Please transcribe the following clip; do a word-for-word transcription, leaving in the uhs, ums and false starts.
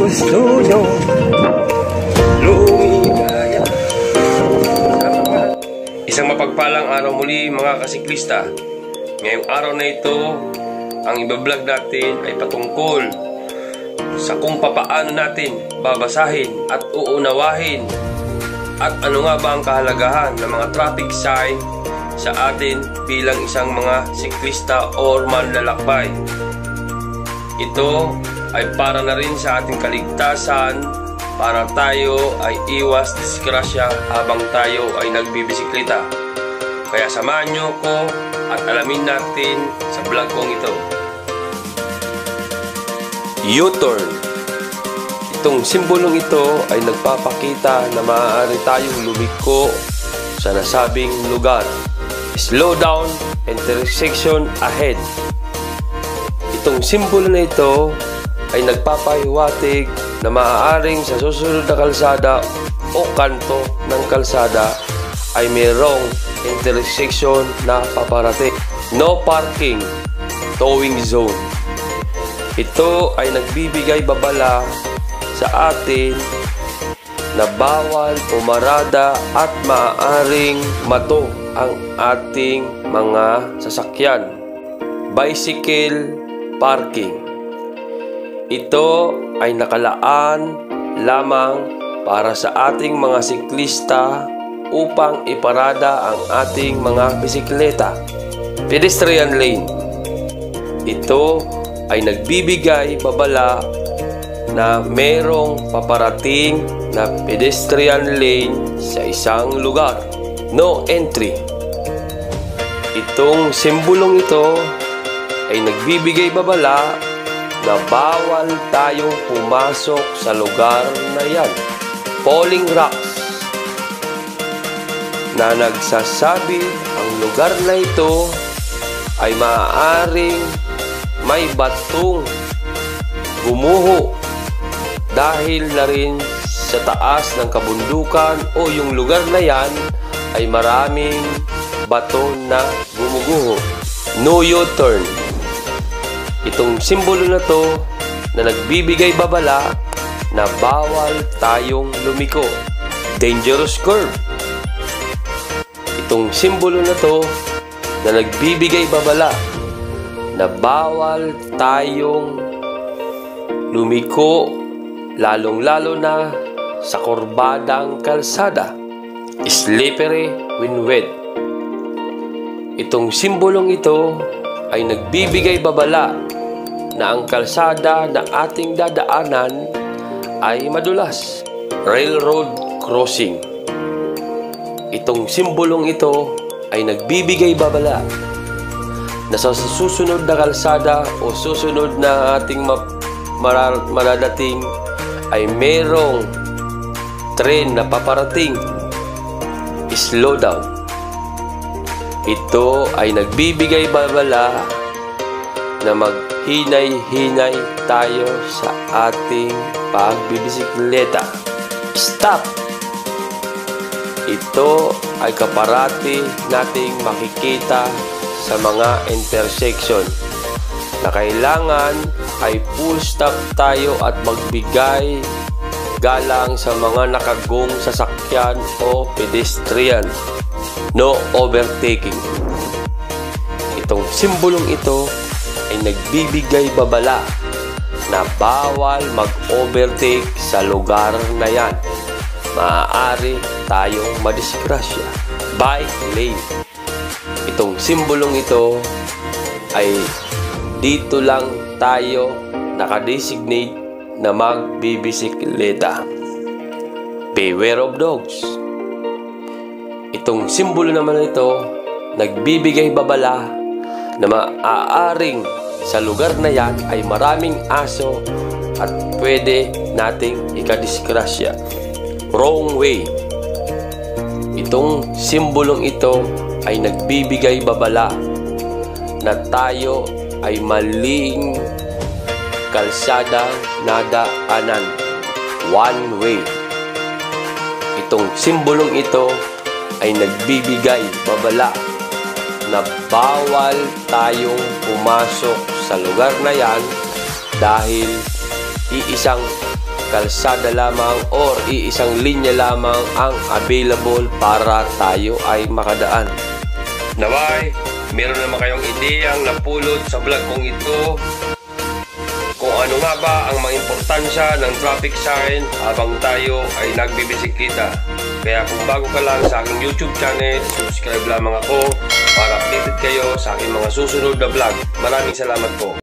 gusto nyo lumigaya. Isang mapagpalang araw muli mga kasiklista. Ngayong araw na ito, ang ibablog natin ay patungkol sa kung papaano natin babasahin at uunawahin at ano nga ba ang kahalagahan ng mga traffic sign sa atin bilang isang mga siklista o manlalakbay. Ito ay para na rin sa ating kaligtasan, para tayo ay iwas disgrasya habang tayo ay nagbibisikleta. Kaya samahan nyo ko at alamin natin sa vlog kong ito. U-turn. Itong simbolong ito ay nagpapakita na maaari tayong lumiko sa nasabing lugar. Slow down, intersection ahead. Itong simbolo na ito ay nagpapahiwatig na maaaring sa susunod na kalsada o kanto ng kalsada ay mayroong intersection na paparating. No parking, towing zone. Ito ay nagbibigay babala sa atin na bawal pumarada at maaaring mato ang ating mga sasakyan. Bicycle parking. Ito ay nakalaan lamang para sa ating mga siklista upang iparada ang ating mga bisikleta. Pedestrian lane. Ito ay nagbibigay babala na merong paparating na pedestrian lane sa isang lugar. No entry. Itong simbolong ito ay nagbibigay babala na bawal tayong pumasok sa lugar na yan. Falling rocks, na nagsasabi ang lugar na ito ay maaaring may batong gumuho dahil na rin sa taas ng kabundukan o yung lugar na yan ay maraming bato na gumuguho. No U-turn. Itong simbolo na to na nagbibigay babala na bawal tayong lumiko. Dangerous curve. Itong simbolo na to na nagbibigay babala na bawal tayong lumiko, lalong-lalo na sa kurbadang kalsada. Slippery when wet. Itong simbolong ito ay nagbibigay babala na ang kalsada na ating dadaanan ay madulas. Railroad crossing. Itong simbolong ito ay nagbibigay babala na sa susunod na kalsada o susunod na ating maradating ay merong tren na paparating. Slow down. Ito ay nagbibigay babala na maghinay-hinay tayo sa ating pagbibisikleta. Stop! Ito ay kaparati nating makikita sa mga intersection na kailangan ay full stop tayo at magbigay galang sa mga nakagong sasakyan o pedestrian. No overtaking. Itong simbolong ito ay nagbibigay babala na bawal mag-overtake sa lugar na yan. Maaari tayong madisgrasya. Bike lane. Itong simbolong ito ay dito lang tayo nakadesignate na magbibisikleta. Beware of dogs. Itong simbolo naman ito nagbibigay babala na maaaring sa lugar na yan ay maraming aso at pwede nating ikadisgrasya. Wrong way. Itong simbolong ito ay nagbibigay babala na tayo ay maling kalsada nadaanan. One way. Itong simbolong ito ay nagbibigay babala na bawal tayong pumasok sa lugar na yan dahil iisang kalsada lamang or iisang linya lamang ang available para tayo ay makadaan. Naway, meron naman kayong ideyang napulot sa vlog kong ito kung ano nga ba ang mga importansya ng traffic sign habang tayo ay nagbibisikleta. Kaya kung bago ka lang sa aking YouTube channel, subscribe lamang ako para updated kayo sa aking mga susunod na vlog. Maraming salamat po.